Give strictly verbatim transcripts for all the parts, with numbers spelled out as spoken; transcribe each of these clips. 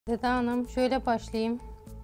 Seda Hanım, şöyle başlayayım.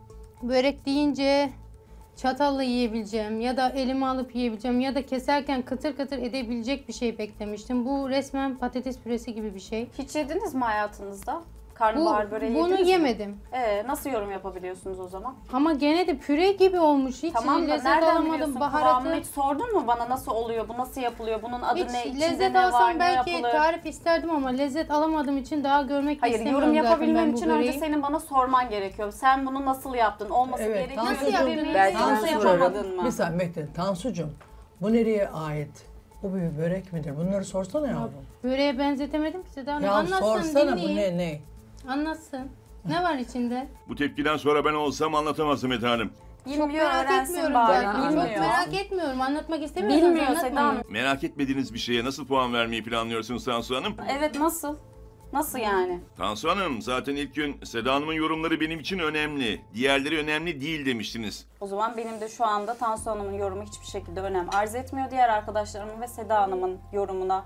Börek deyince çatalla yiyebileceğim ya da elime alıp yiyebileceğim ya da keserken kıtır kıtır edebilecek bir şey beklemiştim. Bu resmen patates püresi gibi bir şey. Hiç yediniz mi hayatınızda? Bu, Karnabahar böreği bunu yediniz mi? yemedim. Ee, nasıl yorum yapabiliyorsunuz o zaman? Ama gene de püre gibi olmuş. Hiç Tamam da lezzet nereden alamadım. biliyorsun Baharatı. kıvamını? Hiç sordun mu bana nasıl oluyor, bu nasıl yapılıyor, bunun adı Hiç ne, içinde lezzet ne alsam var, ne belki yapılır? tarif isterdim ama lezzet alamadığım için daha görmek Hayır, istemiyorum yorum zaten yapabilmem ben bu için önce böreği. senin bana sorman gerekiyor. Sen bunu nasıl yaptın, olması Evet, gerekiyor. Tansucuğum, gibi bir- belki nasıl ben yapamadın sorarım. mı? Bir saniye bekle. Tansucuğum, bu nereye ait? Bu bir börek midir? Bunları sorsana yavrum. Böreğe benzetemedim ki Seda Hanım. Ya Anlatsın, sorsana bu dinleyeyim. ne ne? Anlatsın. Ne var içinde? Bu tepkiden sonra ben olsam anlatamazdım Eda Hanım. Bilmiyor, Merak öğrensin etmiyorum bari. zaten. Bilmiyor. Çok merak etmiyorum. Anlatmak istemiyorsanız Bilmiyor Seda anlatmayın. Hanım. Merak etmediğiniz bir şeye nasıl puan vermeyi planlıyorsunuz Tansu Hanım? Evet, nasıl? Nasıl yani? Tansu Hanım, zaten ilk gün Seda Hanım'ın yorumları benim için önemli. Diğerleri önemli değil demiştiniz. O zaman benim de şu anda Tansu Hanım'ın yorumu hiçbir şekilde önem arz etmiyor. Diğer arkadaşlarımın ve Seda Hanım'ın yorumuna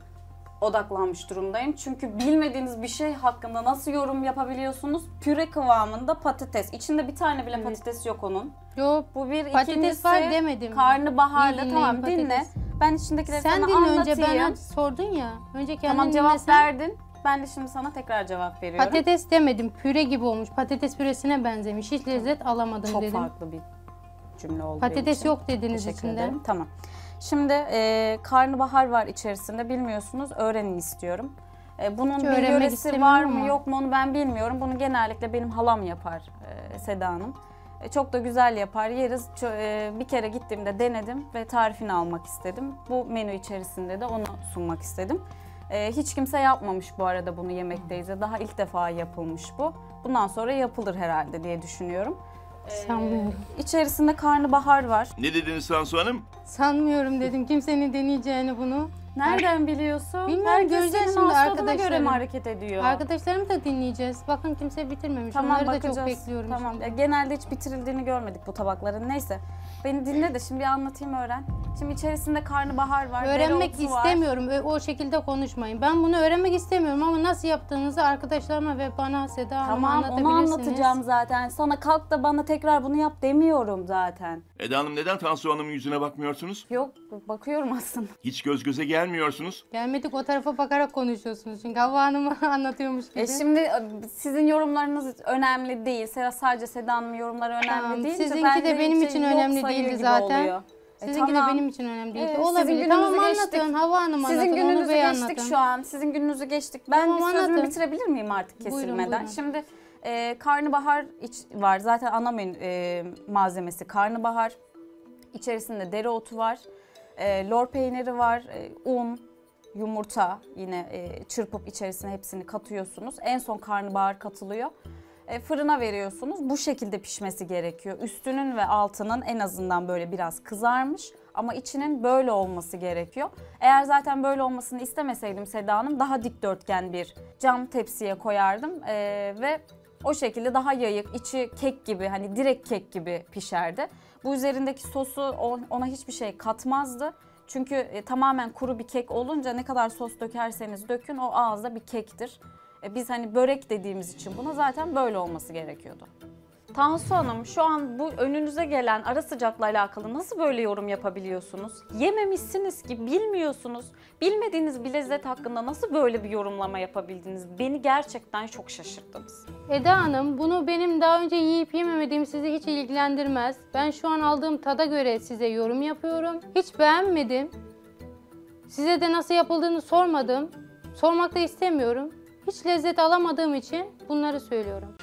odaklanmış durumdayım. Çünkü bilmediğiniz bir şey hakkında nasıl yorum yapabiliyorsunuz? Püre kıvamında patates. İçinde bir tane bile Evet. patates yok onun. Yok. Bu bir, Patates ikincisi var demedim. karnabaharlı. İyi dinleyin, Tamam patates. dinle. Ben içindekileri Sen sana dinle önce, anlatayım. ben sordun ya. Önce kendin Tamam, cevap dinlesen. verdin. Ben de şimdi sana tekrar cevap veriyorum. Patates demedim. Püre gibi olmuş. Patates püresine benzemiş. Hiç lezzet alamadım Çok dedim. farklı bir cümle oldu benim Patates için. yok dediniz Teşekkür içinde. ederim. Tamam. Şimdi e, karnabahar var içerisinde, bilmiyorsunuz, öğrenin istiyorum. E, bunun Hiç bir öğrenmek yöresi istemiyorum var mı ama. yok mu onu ben bilmiyorum. Bunu genellikle benim halam yapar e, Seda Hanım. E, çok da güzel yapar, yeriz. Çö- e, bir kere gittiğimde denedim ve tarifini almak istedim. Bu menü içerisinde de onu sunmak istedim. E, hiç kimse yapmamış bu arada bunu Yemekteyiz. Daha ilk defa yapılmış bu. Bundan sonra yapılır herhalde diye düşünüyorum. Sanmıyorum. İçerisinde karnabahar var. Ne dediniz Tansu Hanım? Sanmıyorum dedim. Kimsenin deneyeceğini bunu. Nereden biliyorsun? Bilmiyorum, Herkes göreceğiz senin şimdi ağız tadına göre arkadaşlarım. mi hareket ediyor? Arkadaşlarımı da dinleyeceğiz. Bakın kimse bitirmemiş. Tamam, Onları da bakacağız. çok bekliyorum Tamam. şimdi. Ya, genelde hiç bitirildiğini görmedik bu tabakların. Neyse. Beni dinle de şimdi bir anlatayım, öğren. Şimdi içerisinde karnabahar var, Öğrenmek dereotu var. istemiyorum. Ö- O şekilde konuşmayın. Ben bunu öğrenmek istemiyorum ama nasıl yaptığınızı arkadaşlarıma ve bana Seda Hanım'a Tamam, onu anlatabilirsiniz. anlatacağım zaten. Sana kalk da bana tekrar bunu yap demiyorum zaten. Eda Hanım, neden Tansu Hanım'ın yüzüne bakmıyorsunuz? Yok, bakıyorum aslında. Hiç göz göze gelmiyorsunuz. Gelmedik, o tarafa bakarak konuşuyorsunuz. Çünkü Havva Hanım'ı anlatıyormuş gibi. E şimdi e, sizin yorumlarınız önemli değil. Seda- Sadece Seda Hanım'ın yorumları önemli Tamam, değil. sizinki Ben de benim deyince için yok önemli sayıyor değildi gibi zaten. oluyor. E, Sizinki tamam. de benim için önemli değil. Evet, sizin Olabilir. gününüzü Tamam, geçtik. anlatın. Havva Hanım anlatın. Sizin gününüzü Onur Bey geçtik anlatın. şu an. Sizin gününüzü geçtik. Ben Tamam, bir sözümü anlatın. bitirebilir miyim artık Buyurun, kesilmeden? buyurun. Şimdi e, karnabahar iç, var. Zaten ana menü, e, malzemesi karnabahar. İçerisinde dereotu var. E, lor peyniri var. E, un, yumurta, yine e, çırpıp içerisine hepsini katıyorsunuz. En son karnabahar katılıyor. E, fırına veriyorsunuz. Bu şekilde pişmesi gerekiyor. Üstünün ve altının en azından böyle biraz kızarmış ama içinin böyle olması gerekiyor. Eğer zaten böyle olmasını istemeseydim Seda Hanım, daha dikdörtgen bir cam tepsiye koyardım e, ve o şekilde daha yayık, içi kek gibi, hani direkt kek gibi pişerdi. Bu üzerindeki sosu ona hiçbir şey katmazdı. Çünkü e, tamamen kuru bir kek olunca ne kadar sos dökerseniz dökün o ağızda bir kektir. E, biz hani börek dediğimiz için buna zaten böyle olması gerekiyordu. Tansu Hanım, şu an bu önünüze gelen ara sıcakla alakalı nasıl böyle yorum yapabiliyorsunuz? Yememişsiniz ki, bilmiyorsunuz. Bilmediğiniz bir lezzet hakkında nasıl böyle bir yorumlama yapabildiniz? Beni gerçekten çok şaşırttınız. Eda Hanım, bunu benim daha önce yiyip yememediğim sizi hiç ilgilendirmez. Ben şu an aldığım tada göre size yorum yapıyorum. Hiç beğenmedim. Size de nasıl yapıldığını sormadım. Sormak da istemiyorum. Hiç lezzet alamadığım için bunları söylüyorum.